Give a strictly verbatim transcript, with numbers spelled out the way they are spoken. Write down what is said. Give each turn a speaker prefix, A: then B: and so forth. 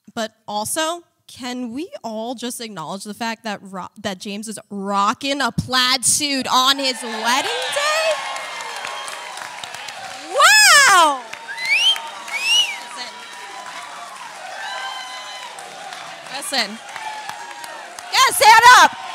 A: But also, can we all just acknowledge the fact that ro- that James is rocking a plaid suit on his wedding day? Wow! Listen. Listen. Yeah, stand up.